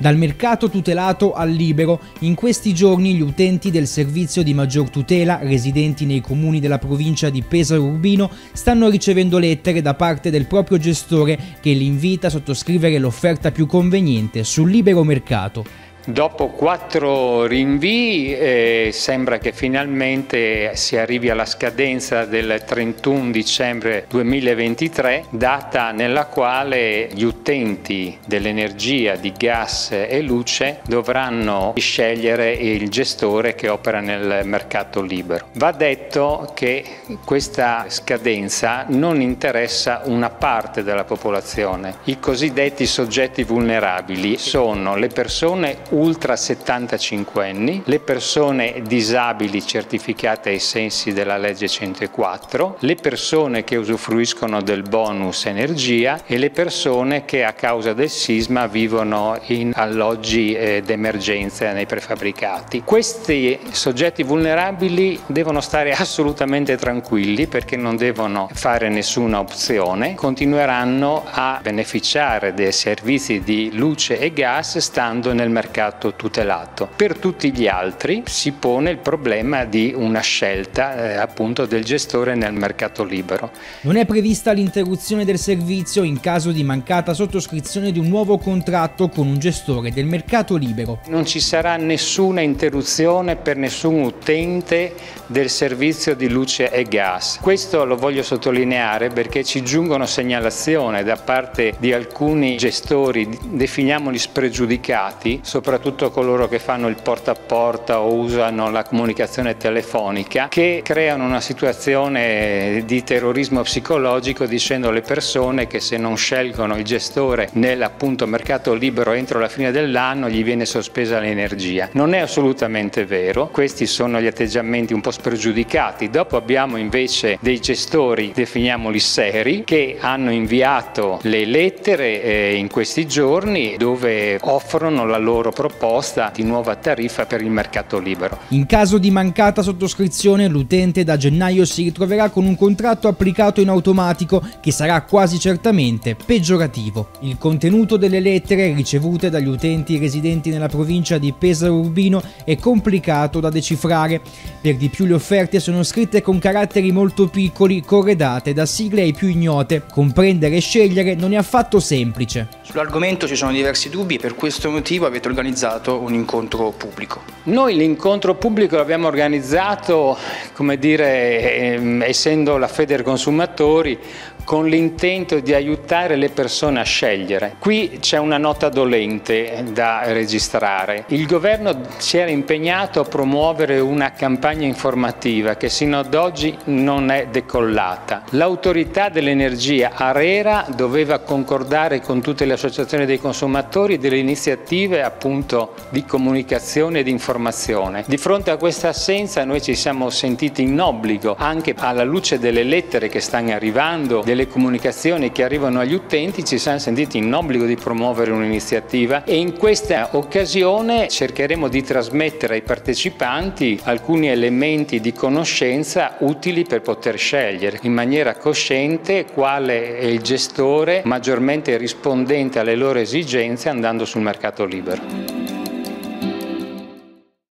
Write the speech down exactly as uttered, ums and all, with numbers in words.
Dal mercato tutelato al libero, in questi giorni gli utenti del servizio di maggior tutela, residenti nei comuni della provincia di Pesaro Urbino, stanno ricevendo lettere da parte del proprio gestore che li invita a sottoscrivere l'offerta più conveniente sul libero mercato. Dopo quattro rinvii eh, sembra che finalmente si arrivi alla scadenza del trentuno dicembre duemilaventitré, data nella quale gli utenti dell'energia di gas e luce dovranno scegliere il gestore che opera nel mercato libero. Va detto che questa scadenza non interessa una parte della popolazione. I cosiddetti soggetti vulnerabili sono le persone ultra settantacinque anni, le persone disabili certificate ai sensi della legge centoquattro, le persone che usufruiscono del bonus energia e le persone che a causa del sisma vivono in alloggi eh, d'emergenza nei prefabbricati. Questi soggetti vulnerabili devono stare assolutamente tranquilli perché non devono fare nessuna opzione, continueranno a beneficiare dei servizi di luce e gas stando nel mercato tutelato. Per tutti gli altri si pone il problema di una scelta eh, appunto del gestore nel mercato libero. Non è prevista l'interruzione del servizio in caso di mancata sottoscrizione di un nuovo contratto con un gestore del mercato libero. Non ci sarà nessuna interruzione per nessun utente del servizio di luce e gas. Questo lo voglio sottolineare perché ci giungono segnalazioni da parte di alcuni gestori, definiamoli spregiudicati, soprattutto coloro che fanno il porta a porta o usano la comunicazione telefonica, che creano una situazione di terrorismo psicologico dicendo alle persone che se non scelgono il gestore nel appunto mercato libero entro la fine dell'anno gli viene sospesa l'energia. Non è assolutamente vero, questi sono gli atteggiamenti un po' spregiudicati. Dopo abbiamo invece dei gestori, definiamoli seri, che hanno inviato le lettere eh, in questi giorni dove offrono la loro proposta di nuova tariffa per il mercato libero. In caso di mancata sottoscrizione, l'utente da gennaio si ritroverà con un contratto applicato in automatico che sarà quasi certamente peggiorativo. Il contenuto delle lettere ricevute dagli utenti residenti nella provincia di Pesaro Urbino è complicato da decifrare. Per di più le offerte sono scritte con caratteri molto piccoli, corredate da sigle ai più ignote. Comprendere e scegliere non è affatto semplice. Sull'argomento ci sono diversi dubbi e per questo motivo avete organizzato un incontro pubblico. Noi l'incontro pubblico l'abbiamo organizzato, come dire, ehm, essendo la Federconsumatori, con l'intento di aiutare le persone a scegliere. Qui c'è una nota dolente da registrare. Il governo si era impegnato a promuovere una campagna informativa che sino ad oggi non è decollata. L'autorità dell'energia ARERA doveva concordare con tutte le associazioni dei consumatori delle iniziative appunto di comunicazione e di informazione. Di fronte a questa assenza noi ci siamo sentiti in obbligo, anche alla luce delle lettere che stanno arrivando, delle comunicazioni che arrivano agli utenti, ci siamo sentiti in obbligo di promuovere un'iniziativa e in questa occasione cercheremo di trasmettere ai partecipanti alcuni elementi di conoscenza utili per poter scegliere in maniera cosciente quale è il gestore maggiormente rispondente alle loro esigenze andando sul mercato libero.